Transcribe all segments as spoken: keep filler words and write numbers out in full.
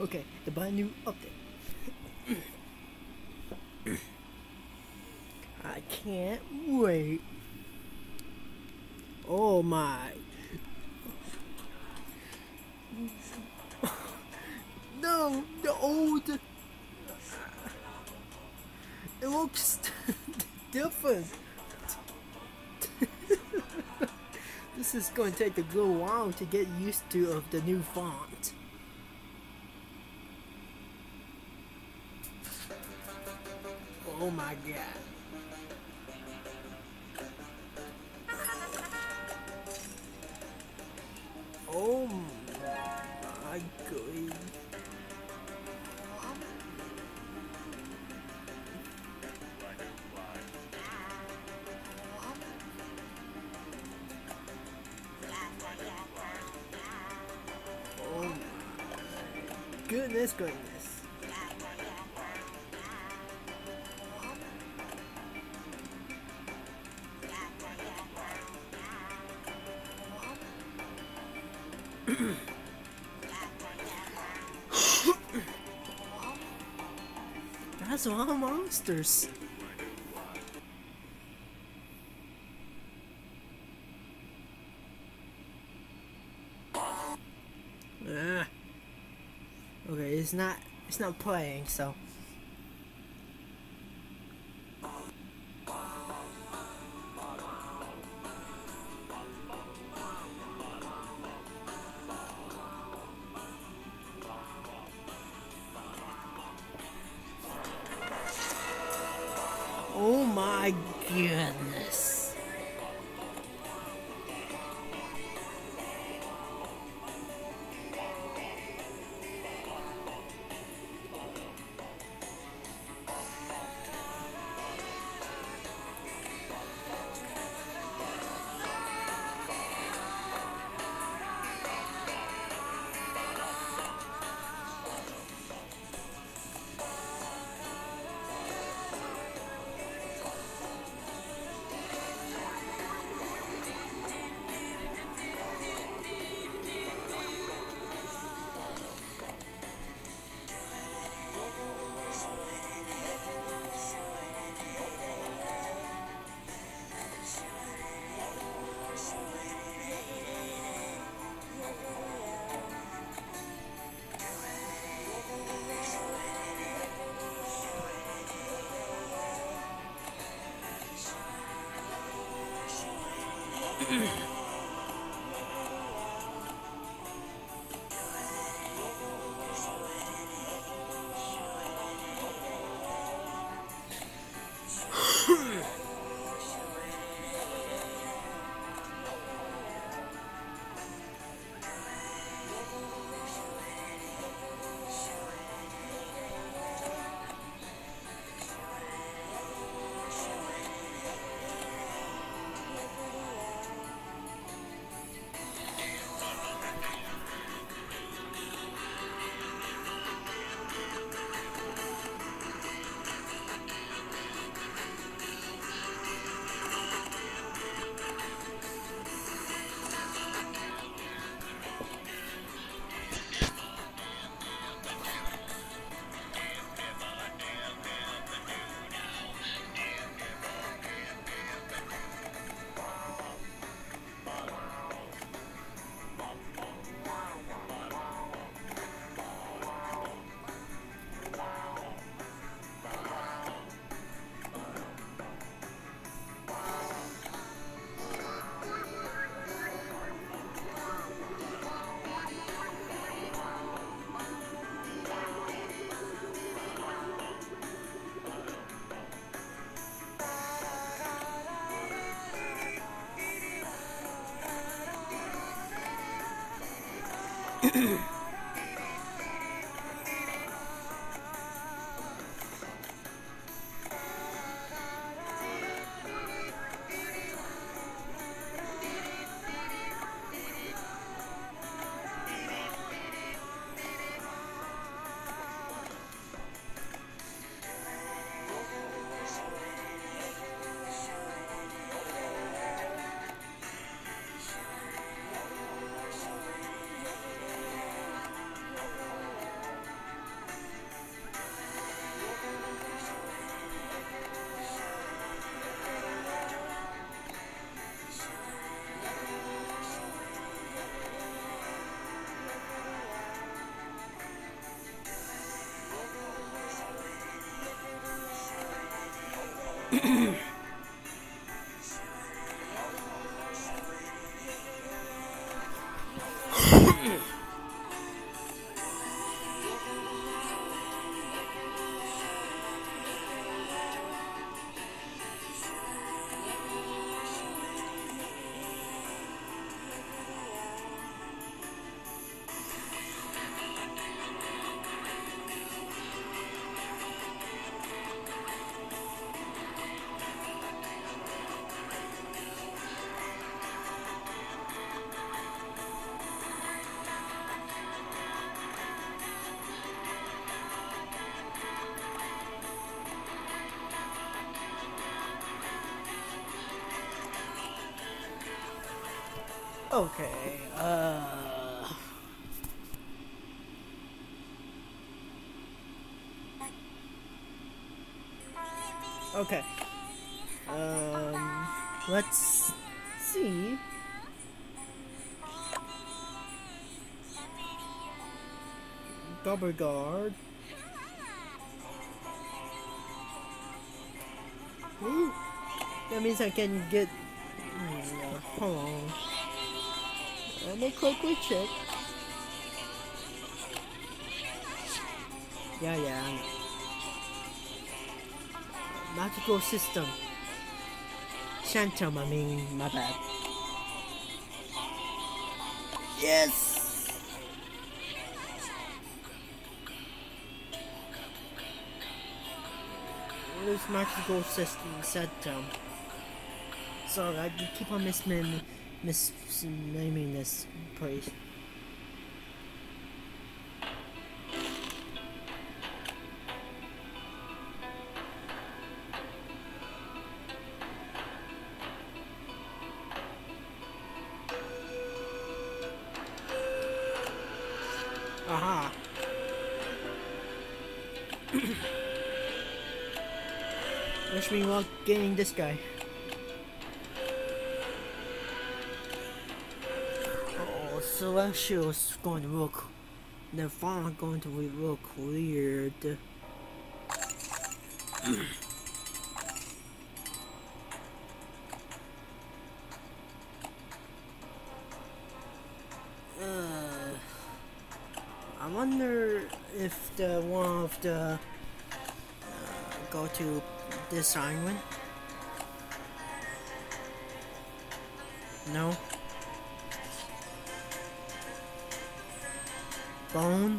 Okay, the brand new update. I can't wait. Oh my. No, the old. It looks different. This is going to take a little while to get used to of the new font. Oh my god. Oh my god. Oh my goodness goodness. That's a lot of monsters. Ah. Okay, it's not it's not playing, so oh my goodness. Okay, uh... Okay. Um, let's see. Double guard. Ooh, that means I can get... Uh, hold on. Let me quickly check. Yeah, yeah. Magical system. Shantum, I mean, my bad. Yes! What is magical system? Shantum. Sorry, I keep on misnaming misnaming this place. Aha. Wish me luck getting this guy. Oh, Celestial's going to look. The font going to look weird. uh, I wonder if the one of the uh, go to this island. No. Bone.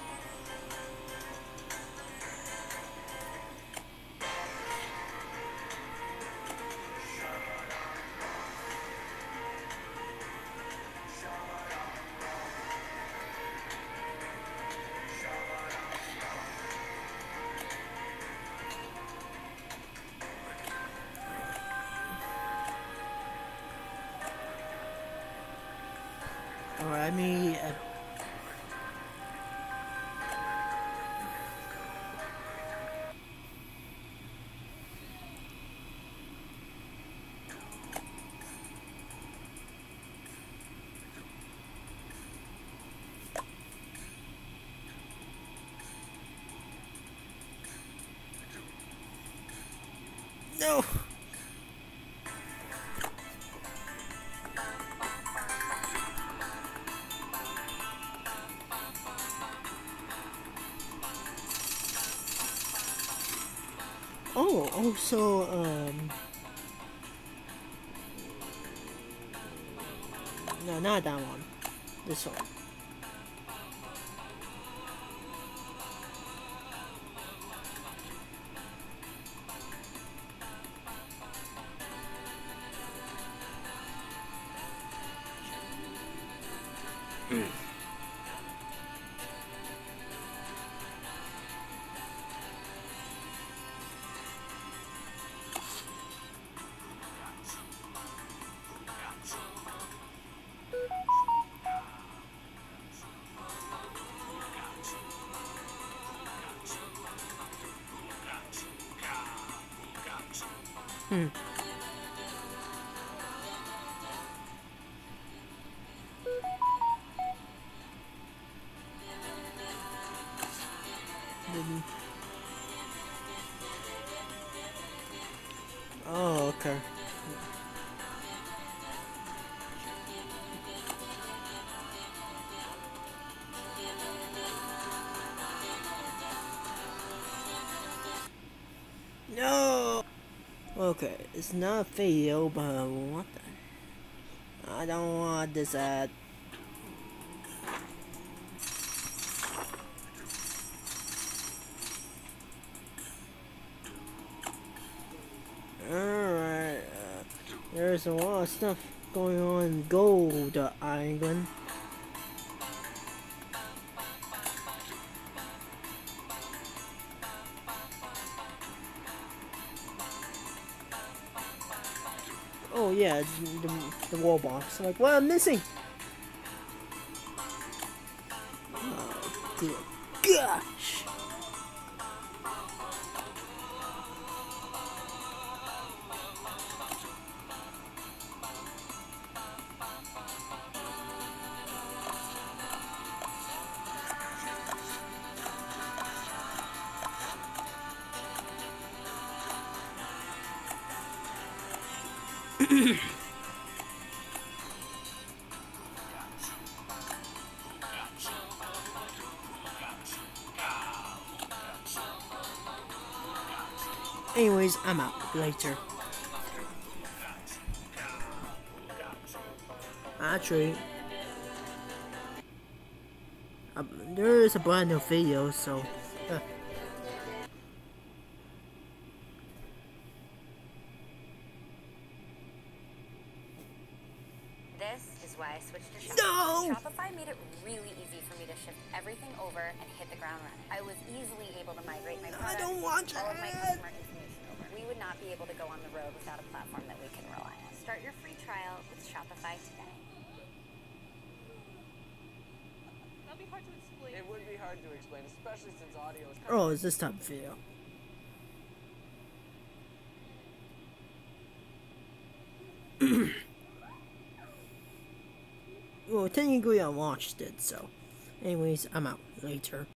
Alright, me. Uh, no. Oh, also, um... no, not that one. This one. Hmm. Okay, it's not a video, but what the? I don't want this ad. Alright, uh, there's a lot of stuff going on in Gold Island. Oh yeah, the, the wall box. Like, what I'm missing? Oh, good gosh. Anyways, I'm out later. Actually, uh, there is a brand new video, so. Uh. This is why I switched to Shopify. No! Shopify made it really easy for me to shift everything over and hit the ground running. I was easily able to migrate my products, I don't want all of my it. customer information over. We would not be able to go on the road without a platform that we can rely on. Start your free trial with Shopify today. That'd be hard to explain. It would be hard to explain, especially since audio is kind Oh, is this type of video? Well, technically I watched it, so. Anyways, I'm out later.